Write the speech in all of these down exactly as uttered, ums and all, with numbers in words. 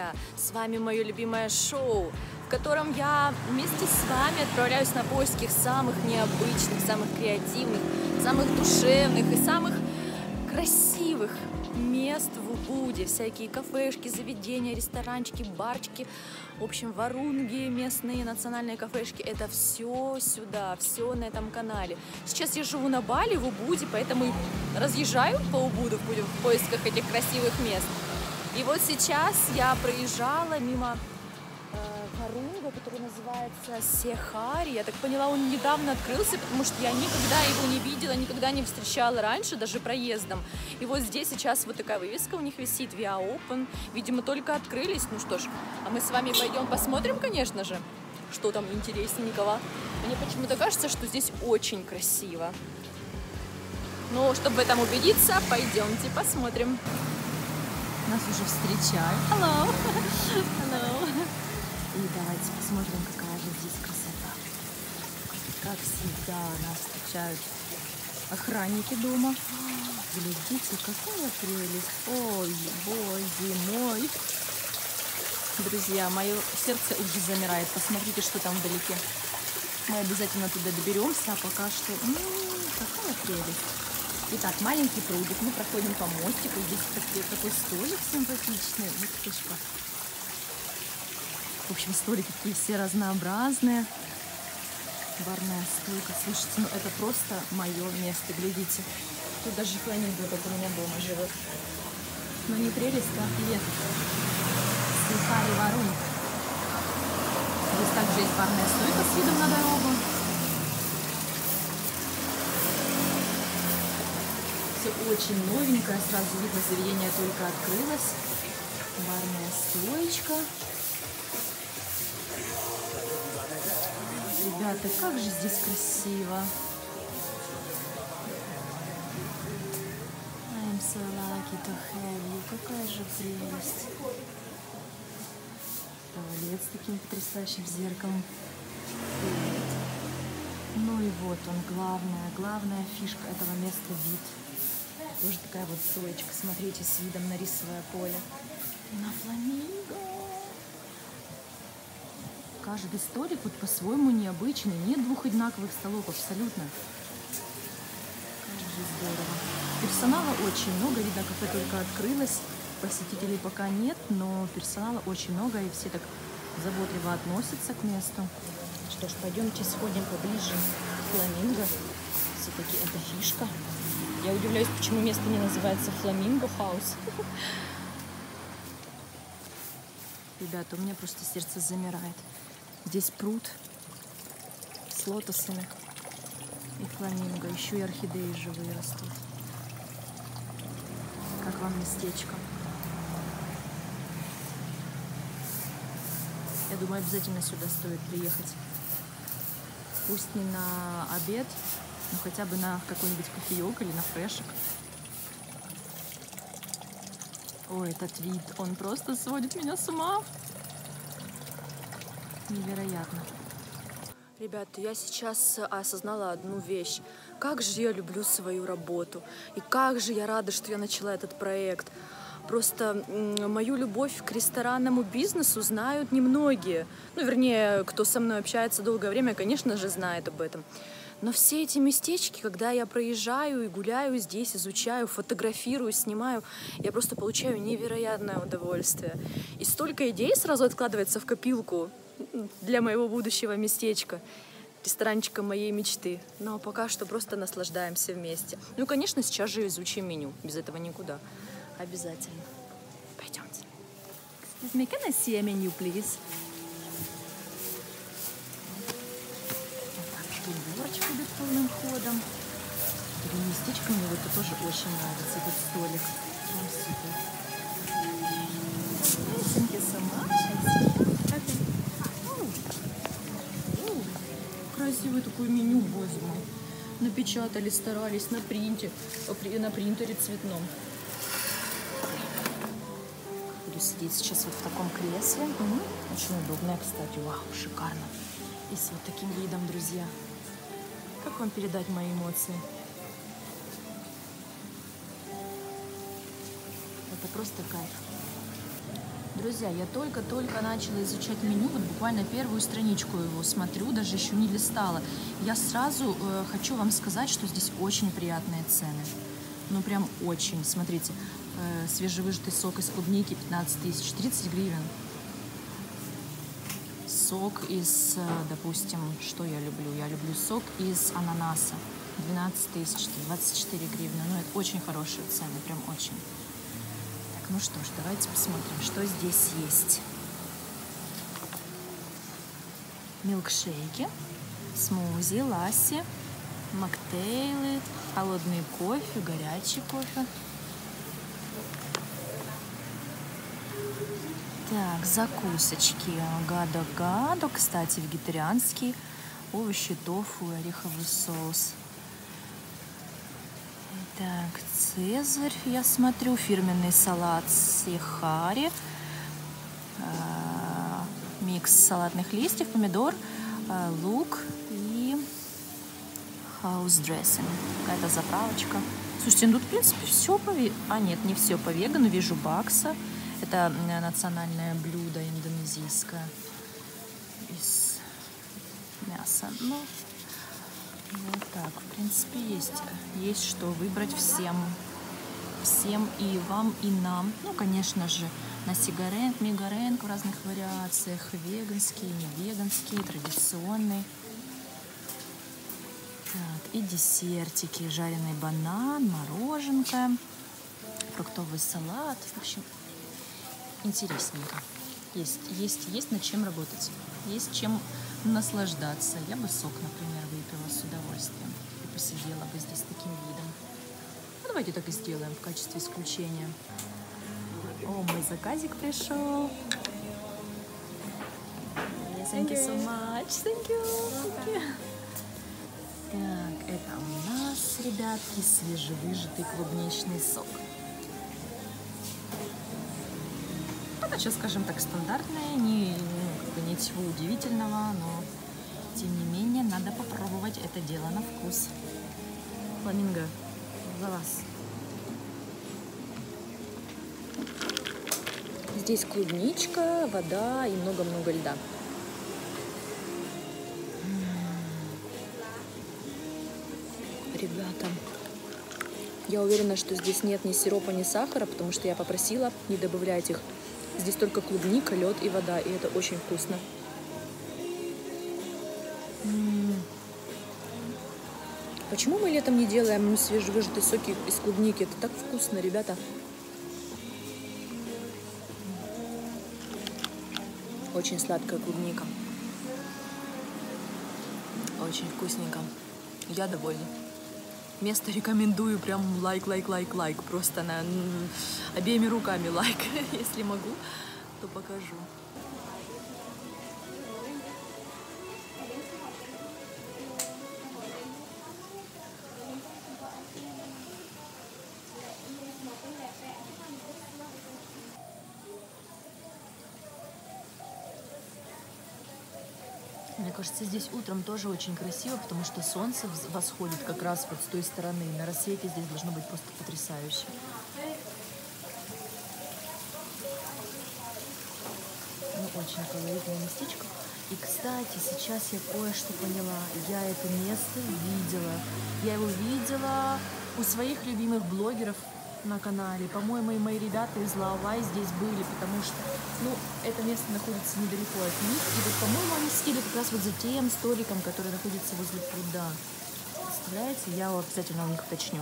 друзья! С вами мое любимое шоу, в котором я вместе с вами отправляюсь на поиски самых необычных, самых креативных, самых душевных и самых красивых мест в Убуде. Всякие кафешки, заведения, ресторанчики, барчики, в общем, варунги, местные национальные кафешки. Это все сюда, все на этом канале. Сейчас я живу на Бали, в Убуде, поэтому разъезжаю по Убуду в поисках этих красивых мест. И вот сейчас я проезжала мимо э, варунга, который называется Сехари. Я так поняла, он недавно открылся, потому что я никогда его не видела, никогда не встречала раньше, даже проездом. И вот здесь сейчас вот такая вывеска у них висит, We are open. Видимо, только открылись. Ну что ж, а мы с вами пойдем посмотрим, конечно же, что там интересненького. Мне почему-то кажется, что здесь очень красиво. Но чтобы в этом убедиться, пойдемте посмотрим. Нас уже встречают. Hello. Hello. И давайте посмотрим, какая же здесь красота. Как всегда нас встречают охранники дома. Глядите, какая прелесть. Ой, боже мой. Друзья, мое сердце уже замирает. Посмотрите, что там вдалеке. Мы обязательно туда доберемся, а пока что... М-м, какая прелесть. Итак, маленький прудик, мы проходим по мостику, здесь такой, такой столик симпатичный, вот фишка. В общем, столики такие все разнообразные, барная стойка, слушайте, ну это просто мое место, глядите. Тут даже фламинго, как у меня дома живет. Но не прелесть, а привет. Сехари варунг. Здесь также есть барная стойка с видом на дорогу. Все очень новенькое, сразу видно, заведение только открылось. Барная стоечка. Ребята, как же здесь красиво. I'm so lucky to have you. Какая же прелесть. Туалет с таким потрясающим зеркалом. Ну и вот он, главная, главная фишка этого места — вид. Тоже такая вот стоечка, смотрите, с видом на рисовое поле. На фламинго. Каждый столик вот по-своему необычный. Нет двух одинаковых столов абсолютно. Как же здорово. Персонала очень много. Видно, кафе только открылось. Посетителей пока нет, но персонала очень много. И все так заботливо относятся к месту. Что ж, пойдемте сходим поближе к фламинго. Все-таки это фишка. Я удивляюсь, почему место не называется Фламинго Хаус. Ребята, у меня просто сердце замирает. Здесь пруд с лотосами и фламинго. Еще и орхидеи живые растут. Как вам местечко? Я думаю, обязательно сюда стоит приехать. Пусть не на обед, но хотя бы на какой-нибудь кофеек или на фрешек. Ой, этот вид, он просто сводит меня с ума. Невероятно. Ребята, я сейчас осознала одну вещь. Как же я люблю свою работу. И как же я рада, что я начала этот проект. Просто мою любовь к ресторанному бизнесу знают немногие. Ну, вернее, кто со мной общается долгое время, конечно же, знает об этом. Но все эти местечки, когда я проезжаю и гуляю здесь, изучаю, фотографирую, снимаю, я просто получаю невероятное удовольствие. И столько идей сразу откладывается в копилку для моего будущего местечка, ресторанчика моей мечты. Но пока что просто наслаждаемся вместе. Ну и, конечно, сейчас же изучим меню. Без этого никуда. Обязательно. Пойдемте. Excuse me, can I see a menu, please? Тут горочка идет полным ходом. Это местечко мне вот это тоже очень нравится, этот столик. Прям супер. Thank you so much. Okay. Красивое такое меню, боже мой. Напечатали, старались на принте, на принтере цветном. Буду сидеть сейчас вот в таком кресле. Очень удобное, кстати. Вау, шикарно. И с вот таким видом, друзья. Как вам передать мои эмоции? Это просто кайф. Друзья, я только-только начала изучать меню, вот буквально первую страничку его смотрю, даже еще не листала. Я сразу э, хочу вам сказать, что здесь очень приятные цены. Ну, прям очень. Смотрите, э, свежевыжатый сок из клубники пятнадцать тысяч, тридцать гривен. Сок из, э, допустим, что я люблю? Я люблю сок из ананаса. двенадцать тысяч, двадцать четыре гривны. Ну, это очень хорошие цены, прям очень. Ну что ж, давайте посмотрим, что здесь есть. Милкшейки, смузи, ласси, моктейлы, холодный кофе, горячий кофе. Так, закусочки. Гадо-гадо, кстати, вегетарианский. Овощи, тофу, ореховый соус. Так, цезарь, я смотрю, фирменный салат сихари, а, микс салатных листьев, помидор, а, лук и хаус-дрессинг. Какая-то заправочка. Слушайте, ну тут, в принципе, все по вегану. А, нет, не все по вегану. Вижу бакса. Это национальное блюдо индонезийское из мяса. Ну, вот так, в принципе, есть, есть что выбрать всем, всем и вам, и нам. Ну, конечно же, наси-горенг, ми-горенг в разных вариациях, веганские, не веганские, традиционные. Так, и десертики, жареный банан, мороженка, фруктовый салат. В общем, интересненько. Есть, есть, есть над чем работать, есть чем наслаждаться. Я бы сок, например, выпила с удовольствием и посидела бы здесь таким видом. Ну, давайте так и сделаем в качестве исключения. О, мой заказик пришел. Thank you so much. Thank you. Thank you. Так, это у нас, ребятки, свежевыжатый клубничный сок. Это, сейчас, скажем так, стандартное, не, как бы ничего удивительного, но тем не менее надо попробовать это дело на вкус. Фламинго, за вас. Здесь клубничка, вода и много-много льда. Ребята, я уверена, что здесь нет ни сиропа, ни сахара, потому что я попросила не добавлять их. Здесь только клубника, лед и вода, и это очень вкусно. М-м-м. Почему мы летом не делаем свежевыжатые соки из клубники? Это так вкусно, ребята. Очень сладкая клубника. Очень вкусненько. Я довольна. Место рекомендую, прям лайк, лайк, лайк, лайк. Просто на обеими руками лайк. Если могу, то покажу. Мне кажется, здесь утром тоже очень красиво, потому что солнце восходит как раз вот с той стороны. На рассвете здесь должно быть просто потрясающе. Ну, очень колоритное местечко. И, кстати, сейчас я кое-что поняла. Я это место видела. Я его видела у своих любимых блогеров на канале. По-моему, и мои ребята из Лаовай здесь были, потому что, ну, это место находится недалеко от них. И вот, по-моему, они сидели как раз вот за тем столиком, который находится возле пруда. Представляете? Я его обязательно у них уточню.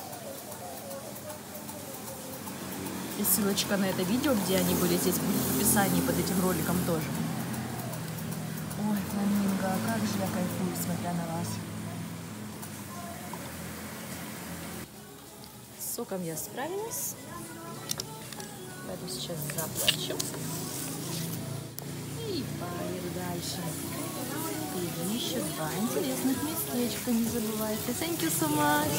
И ссылочка на это видео, где они были, здесь будет в описании под этим роликом тоже. Ой, фламинго, как же я кайфую, смотря на вас. С соком я справилась. Пойду сейчас заплачу. И поеду дальше. И еще два интересных местечка, не забывайте. Thank you so much.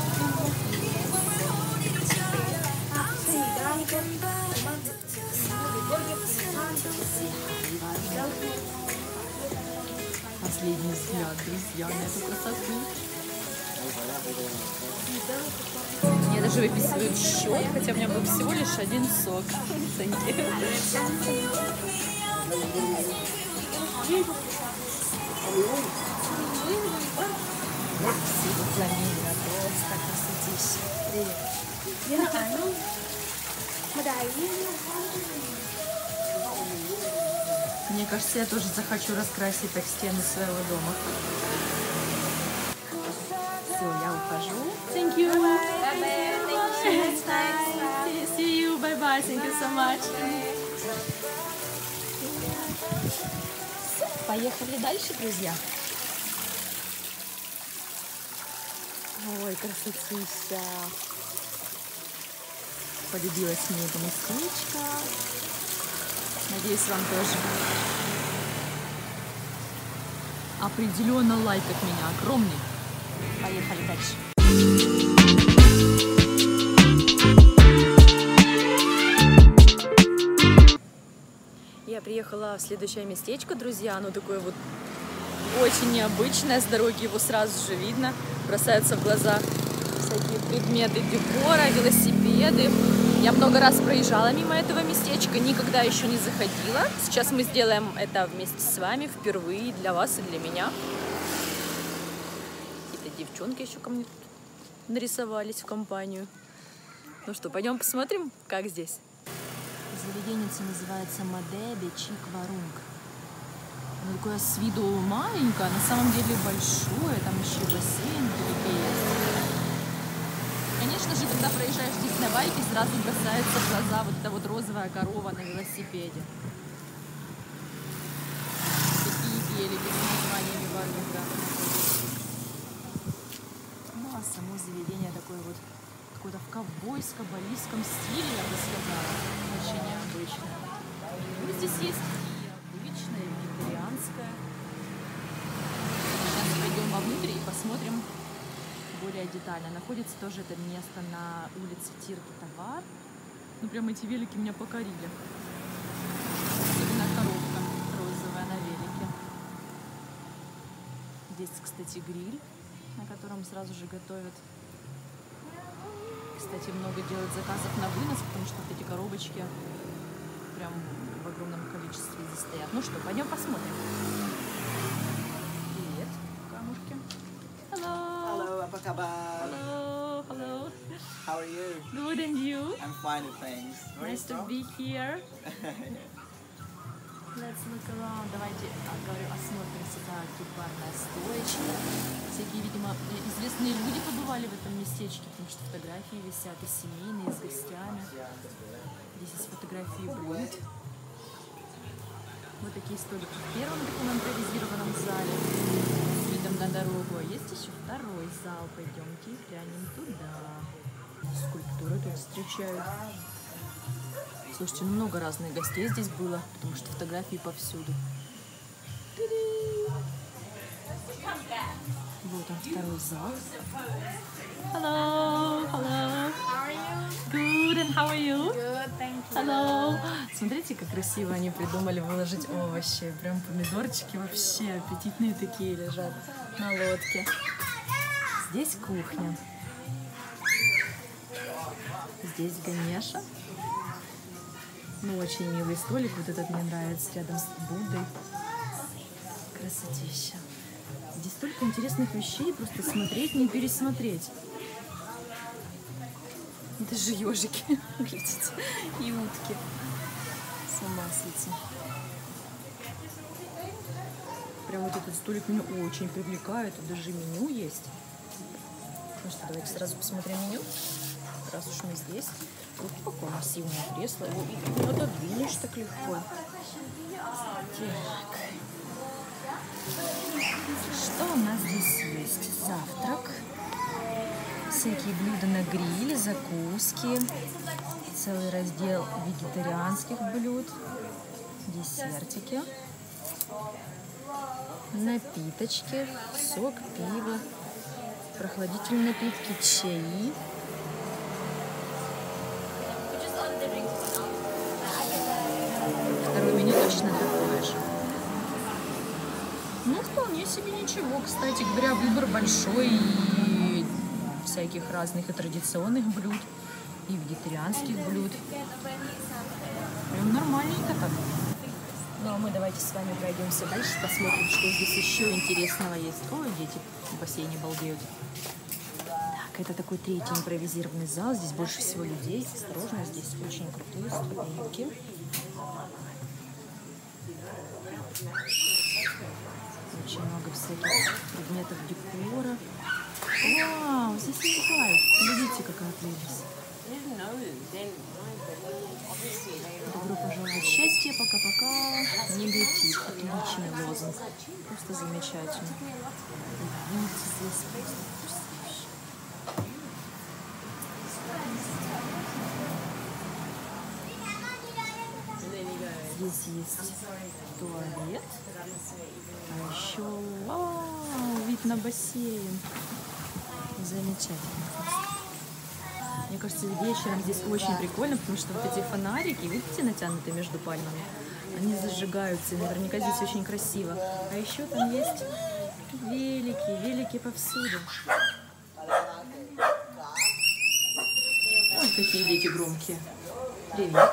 Последний взгляд, друзья, на эту красоту. Мне даже выписывают счет, хотя у меня был всего лишь один сок. Фламинго, просто красотища. Мне кажется, я тоже захочу раскрасить так стены своего дома. Все, я ухожу. Thank you. Bye bye. Thank you. See you. Bye bye. Thank you so much. Поехали дальше, друзья. Ой, красотища. Полюбилась мне это местечко. Надеюсь, вам тоже. Определенно лайк от меня огромный. Поехали дальше. Я приехала в следующее местечко, друзья. Оно такое вот очень необычное. С дороги его сразу же видно. Бросаются в глаза всякие предметы декора, велосипеды. Я много раз проезжала мимо этого местечка, никогда еще не заходила. Сейчас мы сделаем это вместе с вами впервые для вас и для меня. Какие-то девчонки еще ко мне тут нарисовались в компанию. Ну что, пойдем посмотрим, как здесь. Заведеница называется Мадеби Чикварунг. Оно такое с виду маленькое, а на самом деле большое. Там еще бассейн вдалеке есть. Конечно же, когда проезжаешь здесь на байке, сразу бросается в глаза вот эта вот розовая корова на велосипеде. Такие велики с названиями Варунга. Ну, а само заведение такое вот какое-то в ковбойско-балийском стиле, я бы сказала. Очень необычное. Ну, здесь есть и обычное, и вегетарианское. Сейчас пойдем вовнутрь и посмотрим более детально. Находится тоже это место на улице Тирки-Товар. Ну, прям эти велики меня покорили. Особенно коробка розовая на велике. Здесь, кстати, гриль, на котором сразу же готовят. Кстати, много делают заказов на вынос, потому что вот эти коробочки прям в огромном количестве здесь стоят. Ну что, пойдем посмотрим. Привет, камушки. Hello. Hello, apa kabar? Hello, hello. How are you? Good, and you? I'm fine, thanks. Where Nice to are you be here. Let's look around. Давайте, говорю, осмотримся. Так, тут барная стоечка. Всякие, видимо, известные люди побывали в этом местечке, потому что фотографии висят и семейные, и с гостями. Здесь есть фотографии блюд. Вот такие столики в первом таком импровизированном зале с видом на дорогу. А есть еще второй зал. Пойдемте глянем туда. Скульптуры тут встречают. Слушайте, ну много разных гостей здесь было, потому что фотографии повсюду. Вот он, второй зал. Hello, hello. How are you? Good, and how are you? Good, thank you. Hello. Смотрите, как красиво они придумали выложить овощи. Прям помидорчики вообще аппетитные такие лежат на лодке. Здесь кухня. Здесь Ганеша. Ну, очень милый столик. Вот этот мне нравится, рядом с Буддой. Красотища. Здесь столько интересных вещей, просто смотреть, не пересмотреть. Это же ежики, глядите, и утки. С ума сойти. Прям вот этот столик меня очень привлекает. Тут даже меню есть. Ну что, давайте сразу посмотрим меню. Раз уж мы здесь. Вот какое массивное кресло. Его и не отодвинешь так легко. Так. Что у нас здесь есть? Завтрак. Всякие блюда на гриле, закуски. Целый раздел вегетарианских блюд. Десертики. Напиточки. Сок, пиво. Прохладительные напитки, чаи. Второе меню точно такое же. Ну, вполне себе ничего. Кстати говоря, выбор большой и всяких разных и традиционных блюд, и вегетарианских блюд. Прям нормальненько так. Ну а мы давайте с вами пройдемся дальше, посмотрим, что здесь еще интересного есть. Ой, дети в бассейне балдеют. Так, это такой третий импровизированный зал. Здесь больше всего людей. Осторожно, здесь очень крутые ступеньки. Очень много всяких предметов декора. Вау, здесь есть лайк. Видите, какая прелесть. Добро пожаловать в счастье, пока-пока. Негатив. Отличный лозунг. Просто замечательно. Видите, здесь просто потрясающе. Здесь есть туалет. А еще вау, вид на бассейн. Замечательно. Мне кажется, вечером здесь очень прикольно, потому что вот эти фонарики, видите, натянутые между пальмами, они зажигаются, и наверняка здесь очень красиво. А еще там есть велики, велики повсюду. Ой, какие дети громкие. Привет.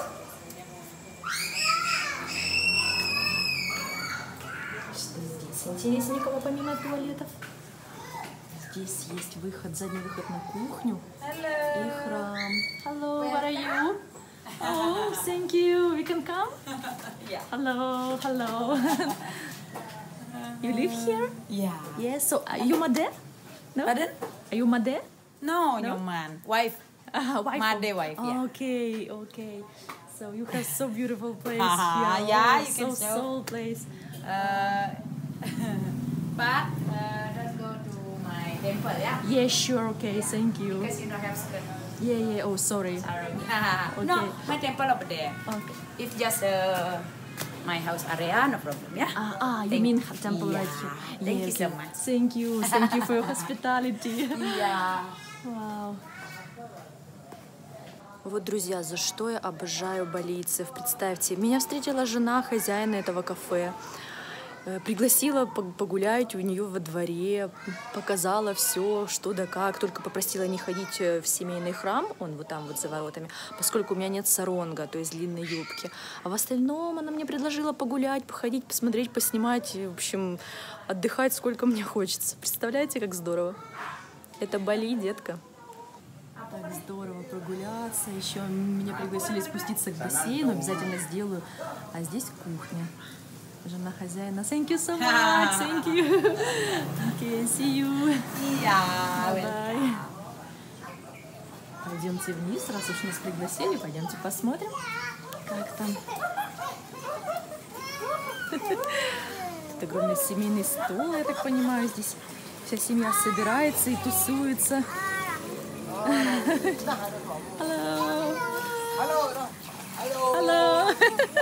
Что здесь интересненького помимо туалетов? Здесь есть выход, задний выход на кухню. Hello. И храм. Hello, what are you? Oh, thank you. We can come? Yeah. Hello, hello. You live here? Yeah. Yes. So, are you mother? No? Pardon? Are you mother? No, No? your man. Wife. Uh, wife. Mother, wife, yeah. Okay, okay. So you have so beautiful place Ah, here. yeah, Oh, you so can show. soul place. Uh, but uh, let's go to my temple, yeah? Yeah, sure. Okay, thank you. Because you don't have skirt. Yeah, yeah. Oh, sorry. Sorry. Okay. No, my temple over there. Okay. If just uh, my house area, no problem, yeah? Ah, ah you Thank- mean temple yeah. right here? Thank you Yes, so yes. much. Thank you. Thank you for your hospitality. Yeah. Вау. Вот, друзья, за что я обожаю балийцев. Представьте, меня встретила жена хозяина этого кафе, э, пригласила пог- погулять у нее во дворе, показала все, что да как, только попросила не ходить э, в семейный храм, он вот там вот за воротами, поскольку у меня нет саронга, то есть длинной юбки. А в остальном она мне предложила погулять, походить, посмотреть, поснимать, и, в общем, отдыхать сколько мне хочется. Представляете, как здорово? Это Бали, детка. Так здорово прогуляться. Еще меня пригласили спуститься к бассейну. Обязательно сделаю. А здесь кухня. Жена хозяина. Thank you so much. Thank you. Okay, see you. Yeah. Bye. Пойдемте вниз, раз уж нас пригласили. Пойдемте посмотрим, как там. Тут огромный семейный стол, я так понимаю. Здесь вся семья собирается и тусуется. Hello. Hello.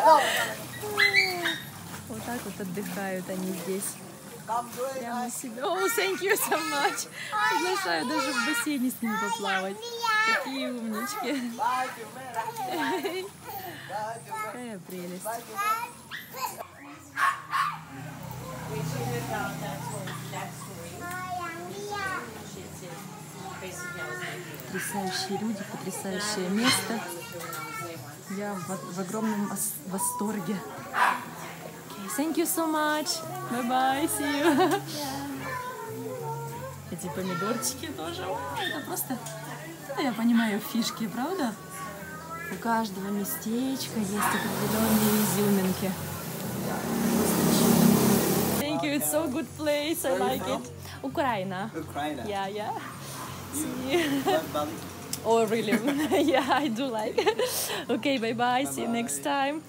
Вот так вот отдыхают они здесь. Прямо себе. О, thank you so much. Приглашаю даже в бассейне с ними поплавать. Какие умнички. Какая прелесть. Потрясающие люди, потрясающее место. Я в, в огромном вос- восторге. Okay, thank you so much. Bye bye, see you. Эти помидорчики тоже. О, это просто, ну, я понимаю, фишки, правда? У каждого местечка есть определенные изюминки. Thank you, it's so good place. I like it. Украина. Ukraine. Yeah, yeah. See. Love Bali. Oh, really? Yeah, I do like. Okay, bye bye. See you next time.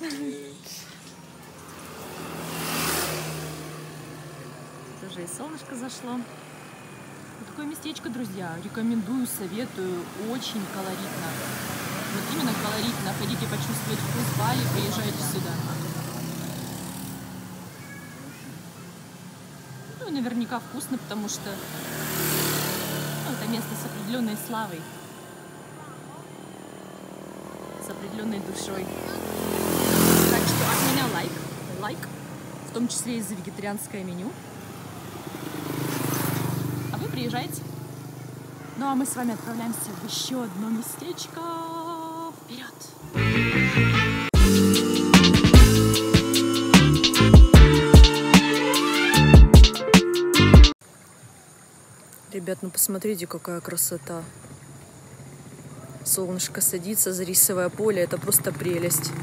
Тоже и солнышко зашло. Вот такое местечко, друзья. Рекомендую, советую. Очень колоритно. Вот именно колоритно. Хотите почувствовать вкус Бали, приезжайте сюда. Ну, и наверняка вкусно, потому что ну, это место с определенной славой. С определенной душой. Так что от меня лайк. Лайк. В том числе и за вегетарианское меню. А вы приезжайте. Ну а мы с вами отправляемся в еще одно местечко. Вперед! Ребят, ну посмотрите, какая красота. Солнышко садится за рисовое поле. Это просто прелесть.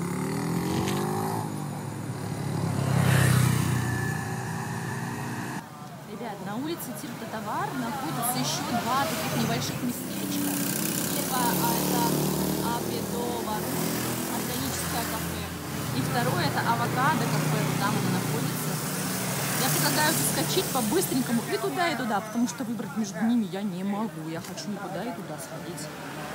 Ребят, на улице Тирта-Товар находится еще два таких небольших местечка. Первое это Абидо органическое кафе. И второе это Авокадо кафе. Там оно находится. Я предлагаю заскочить по-быстренькому и туда, и туда, потому что выбрать между ними я не могу. Я хочу и туда, и туда сходить.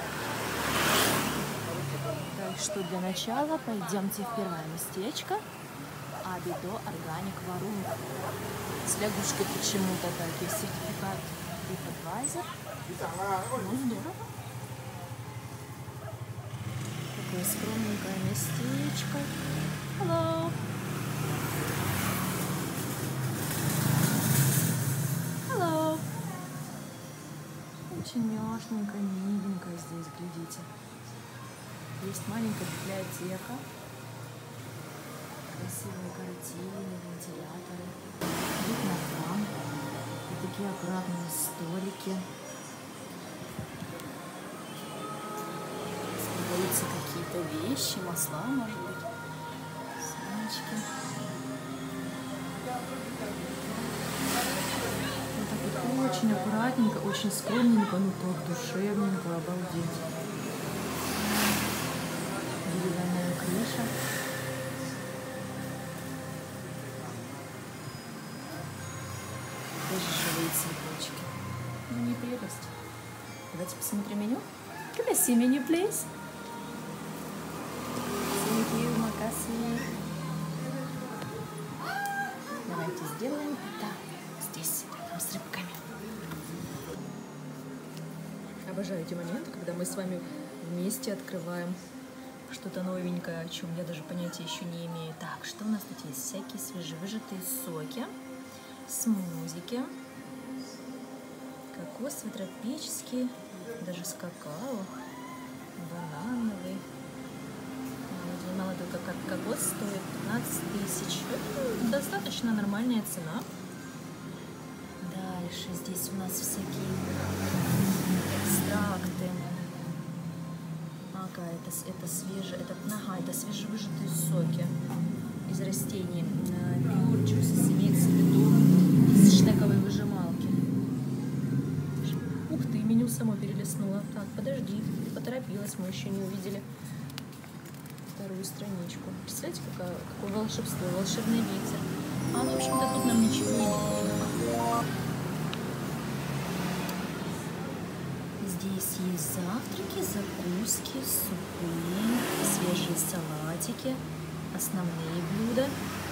Так что для начала пойдемте в первое местечко. Абидо Органик Варунг. С лягушкой почему-то так. И сертификат TripAdvisor. Ну, здорово. Такое скромненькое местечко. Hello. Hello. Очень няшненько, миленько здесь, глядите. Есть маленькая библиотека. Красивые картины, вентиляторы. Вид на храм. И такие аккуратные столики. Продаются какие-то вещи, масла, может быть. Семечки. Вот так вот очень аккуратненько, очень скромненько, ну так душевненько, обалдеть. Деревянная крыша. Даже живые цветочки. Ну, не прелесть. Давайте посмотрим меню. Can I see menu, please? Thank you, макаси. Давайте сделаем это здесь, рядом с рыбками. Обожаю эти моменты, когда мы с вами вместе открываем что-то новенькое, о чем я даже понятия еще не имею. Так, что у нас тут есть? Всякие свежевыжатые соки, смузики, кокосовый, тропический, даже с какао, банановый. Мало только как кокос стоит пятнадцать тысяч. Это достаточно нормальная цена. Дальше здесь у нас всякие экстракты. Ага, это, это свежие, это, ага, это свежевыжатые соки из растений. Pure Juices имеется в виду из шнековой выжималки. Ух ты, меню само перелистнуло. Так, подожди, ты поторопилась, мы еще не увидели вторую страничку. Представляете, какое, какое волшебство, волшебный ветер. А, ну, в общем-то, тут нам ничего не нужно. Здесь есть завтраки, закуски, супы, свежие салатики, основные блюда,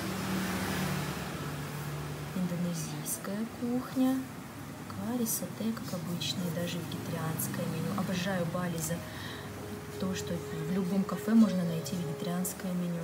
индонезийская кухня, карри, сате, как обычно, и даже вегетарианское меню. Обожаю Бали за то, что в любом кафе можно найти вегетарианское меню.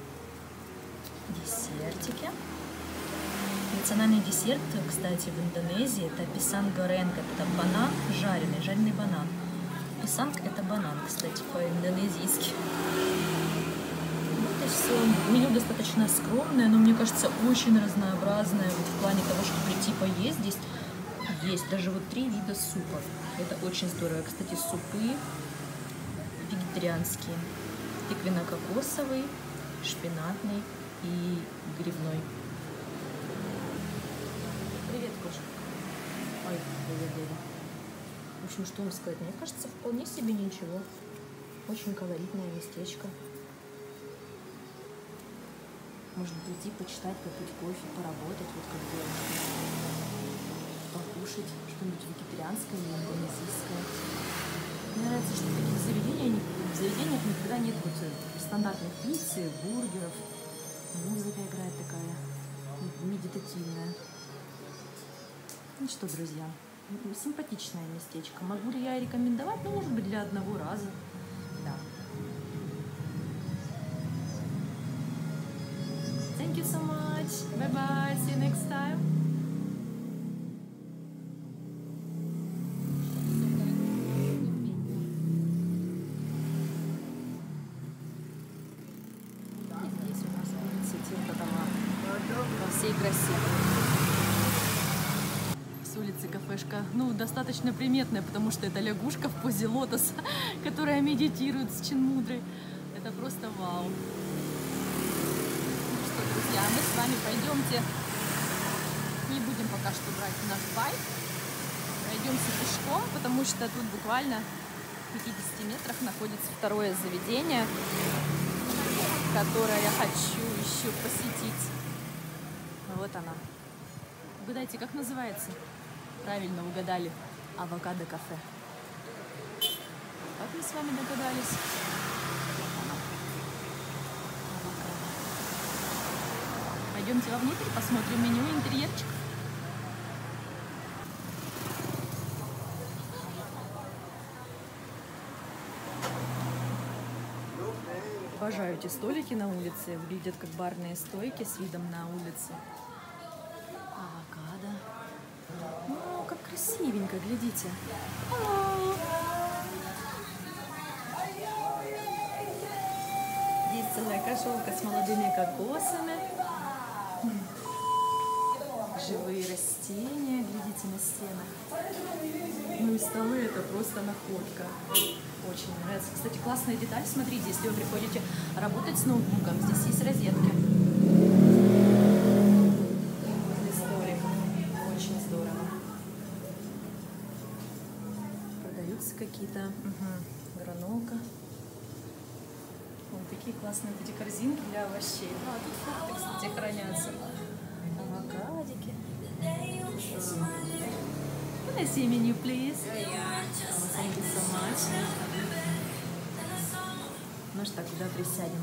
Десертики. Национальный десерт, кстати, в Индонезии это писанг горенг, это банан жареный, жареный банан. Писанг это банан, кстати, по-индонезийски. Вот и все. Меню достаточно скромное, но мне кажется очень разнообразное вот в плане того, что прийти поесть здесь есть даже вот три вида супов. Это очень здорово. Кстати, супы вегетарианские. Тыквенно-кокосовый, шпинатный и грибной. Привет, кошка. Ой, привет, в общем, что вам сказать? Мне кажется, вполне себе ничего. Очень колоритное местечко. Можно прийти, почитать, попить кофе, поработать, вот как девушка. Покушать что-нибудь вегетарианское или индонезийское. Мне нравится, что в таких заведениях, в заведениях никогда нет вот стандартных пиццы, бургеров. Музыка играет такая медитативная. Ну что, друзья, симпатичное местечко. Могу ли я рекомендовать? Ну, может быть, для одного раза. Да. Thank you so much. Bye-bye. See you next time. улице кафешка. Ну, достаточно приметная, потому что это лягушка в позе лотоса, которая медитирует с Чинмудрой. Это просто вау. Ну что, друзья, мы с вами пойдемте, не будем пока что брать наш байк, пройдемся пешком, потому что тут буквально в пятидесяти метрах находится второе заведение, которое я хочу еще посетить. Вот она. Угадайте, как называется? Правильно угадали. Авокадо кафе. Как мы с вами догадались? Пойдемте вовнутрь, посмотрим меню, интерьерчик. Обожаю эти столики на улице. Выглядят как барные стойки с видом на улицу. Авокадо. Ну, как красивенько, глядите. Есть целая кошелка с молодыми кокосами. Живые растения, глядите, на стенах. Ну и столы — это просто находка. Очень нравится. Кстати, классная деталь. Смотрите, если вы приходите работать с ноутбуком, здесь есть розетки. Возле столика. Очень здорово. Продаются какие-то угу. гранолка. Вот такие классные вот эти корзинки для овощей. А тут фрукты, кстати, хранятся. Авокадики. Здорово. Can I see menu, please? Thank you so much. Ну что, куда присядем?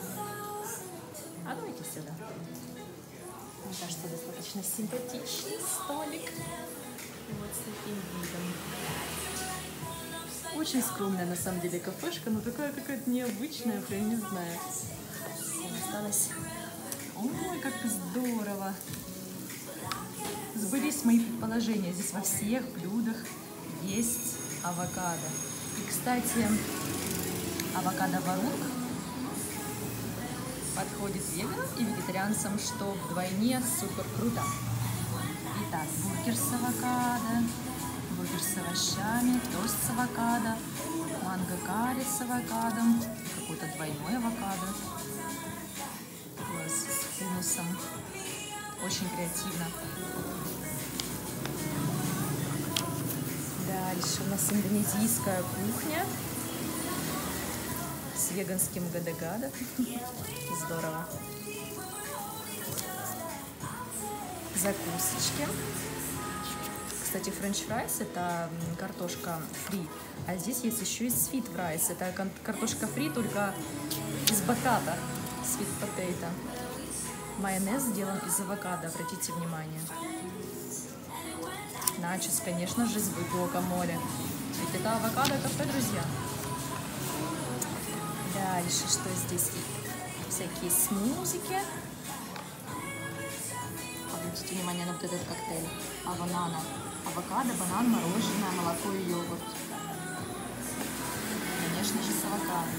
А давайте сюда. Мне кажется, достаточно симпатичный столик. Вот с таким видом. Очень скромная на самом деле кафешка, но такая какая-то необычная, прям не знаю. Осталось. Ой, как здорово. Сбылись мои предположения. Здесь во всех блюдах есть авокадо. И, кстати, авокадо-варунг подходит веганам и вегетарианцам, что вдвойне супер круто. Итак, бургер с авокадо, бургер с овощами, тост с авокадо, манго-карри с авокадо, какой-то двойной авокадо. Класс, с хумусом. Очень креативно. Дальше у нас индонезийская кухня с веганским гадо-гадо. Здорово. Закусочки. Кстати, френч-фрайс — это картошка фри, а здесь есть еще и свит-фрайс. Это картошка фри, только из батата. Sweet potato. Майонез сделан из авокадо, обратите внимание. Начос, конечно же, с гуакамоле. Ведь это авокадо-кафе, друзья. Дальше, что здесь? Всякие смузики. Обратите внимание на вот этот коктейль. Аванана. Авокадо, банан, мороженое, молоко и йогурт. Конечно же, с авокадо.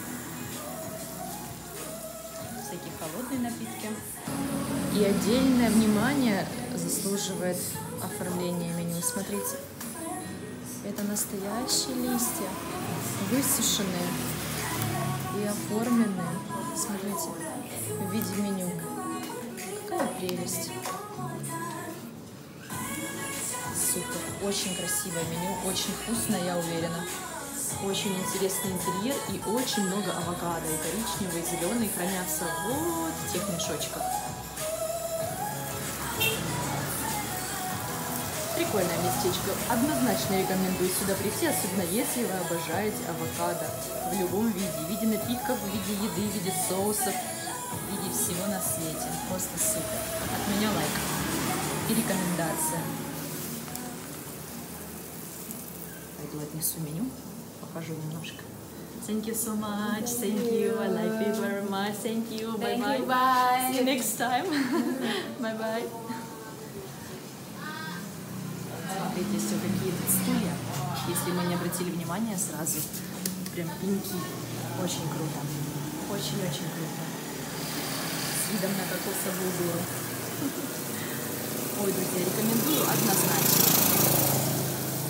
Всякие холодные напитки. И отдельное внимание заслуживает оформление меню. Смотрите, это настоящие листья, высушенные и оформленные. Смотрите, в виде меню. Какая прелесть. Супер. Очень красивое меню, очень вкусное, я уверена. Очень интересный интерьер и очень много авокадо. И коричневые, и зеленые хранятся вот в тех мешочках. Прикольное местечко. Однозначно рекомендую сюда прийти, особенно если вы обожаете авокадо в любом виде. В виде напитков, в виде еды, в виде соусов, в виде всего на свете. Просто супер. От меня лайк. И рекомендация. Пойду отнесу меню. Покажу немножко. Thank you so much. Thank you. I like you very much. Thank you. Bye bye. Thank you. Bye. See you next time. Bye bye. Смотрите, все какие тут стулья. Если мы не обратили внимания сразу, прям пеньки. Очень круто. Очень-очень круто. С видом на кокосовую гору. Ой, друзья, рекомендую однозначно.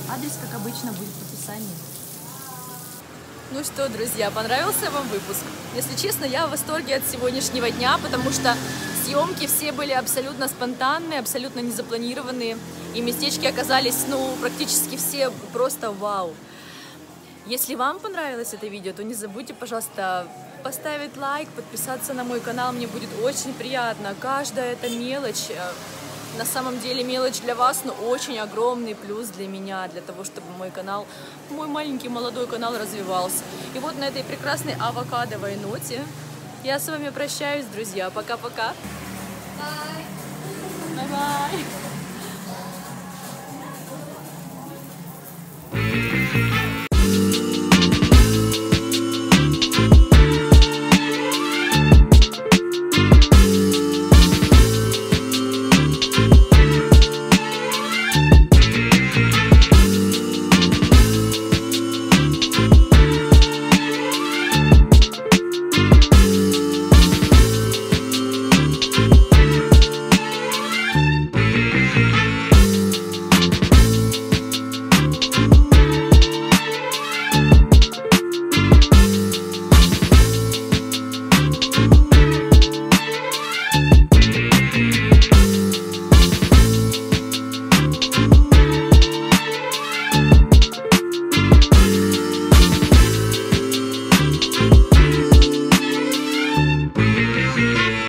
Адрес, как обычно, будет в описании. Ну что, друзья, понравился вам выпуск? Если честно, я в восторге от сегодняшнего дня, потому что съемки все были абсолютно спонтанные, абсолютно незапланированные, и местечки оказались, ну, практически все просто вау. Если вам понравилось это видео, то не забудьте, пожалуйста, поставить лайк, подписаться на мой канал, мне будет очень приятно. Каждая эта мелочь, на самом деле мелочь для вас, но очень огромный плюс для меня, для того, чтобы мой канал, мой маленький молодой канал развивался. И вот на этой прекрасной авокадовой ноте я с вами прощаюсь, друзья. Пока-пока. Bye. Bye-bye.